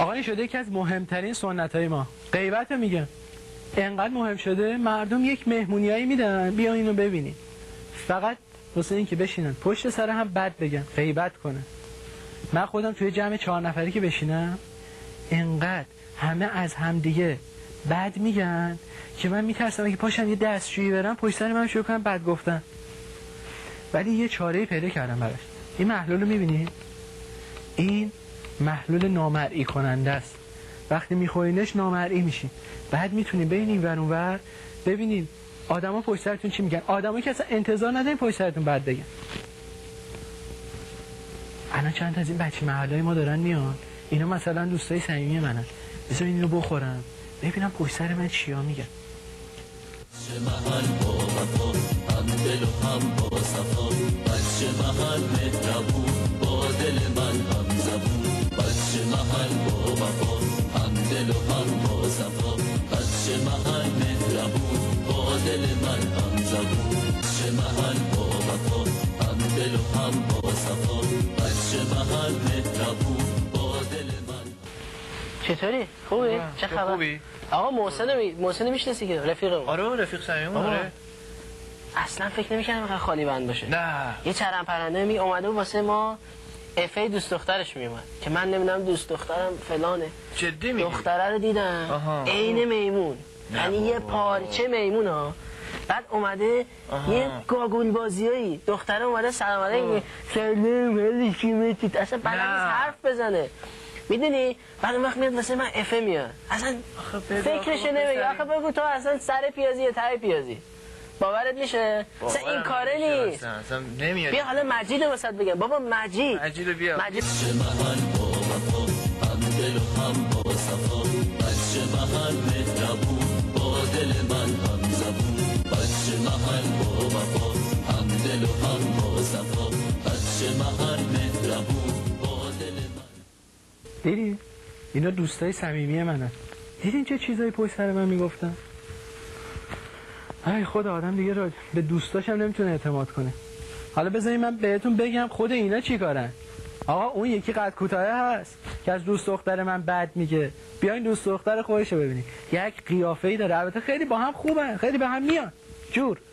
آقا این شده یکی از مهمترین سنت‌های ما. غیبت رو میگم انقدر مهم شده مردم یک مهمونیایی میدن بیا اینو ببینین، فقط واسه این که بشینن پشت سر هم بد بگن، غیبت کنن. من خودم توی جمع 4 نفری که بشینم انقدر همه از هم دیگه بد میگن که من میترسم اگه پاشم یه دستشویی برم پشت سر من شروع کنم بد گفتن. ولی یه چاره‌ای پیدا کردم براش. این محلول رو میبینی؟ این محلول نامرئی کننده است. وقتی میخورینش نامرئی میشین. بعد میتونین بین این ور اون ور ببینین آدما پشت سرتون چی میگن. آدمایی که اصلا انتظار ندارین پشت سرتون بد بگن. الان چند تا از این بچه محلای ما دارن میان، اینا مثلا دوستای صمیمی منن، بذار اینو بخورم ببینم پشت سر من چیا میگن. بچه محل با وفا هم دل و هم با صفا، بچه محل مهربون با دل من هم زبون، بچه محل با وفا هم دل و هم با صفا، بچه محل مهربون با دل من هم زبون، بچه محل با وفا هم دل و هم با صفا، بچه محل مهربون با دل من. چطوری؟ خوبی؟ چه خبر؟ خوبی؟ آقا محسن میشناسی که رفیقم. آره رفیق صمیمم. آره اصلا فکر نمی‌کردم اینقدر خالی بند باشه. نه یه چرم پرنده می اومده واسه ما افی دوست دخترش میومد که من نمیدونم دوست دخترم فلانه. جدی میگی؟ دختره رو دیدم عین میمون، یعنی یه پارچه میمون ها. بعد اومده یه گاگول بازیایی دختره اومده سلام علیکم سلام علیکم اصلا بلد نیست حرف بزنه میدونی. بعد اون وقت میاد واسه من افه میاد اصلا فکرش نمیگه. آخه بگو تو اصلا سر پیازی یا ته پیازی باورت میشه؟ اصلا این کاره نیست. اصلا نمیاد. بیا حالا مجید رو واسط بگم. بابا مجید بیا. مجید بچه محل با وفا هم دل و هم با صفا، بچه محل مهربون با دل من هم زبون، بچه محل با وفا هم دل و هم با صفا، بچه محل مهربون با دل من. دیدی؟ اینا دوستای صمیمی منن. دیدین چه چیزایی پشت سر من میگفتن؟ ای خدا آدم دیگه رو به دوستاشم نمیتونه اعتماد کنه. حالا بذارید من بهتون بگم خود اینا چی کارن. آقا اون یکی قد کوتاه هست که از دوست دختر من بد میگه. بیاین دوست دختر خودشو ببینید. یک قیافه‌ای داره. البته خیلی با هم خوبن، خیلی به هم میان. جور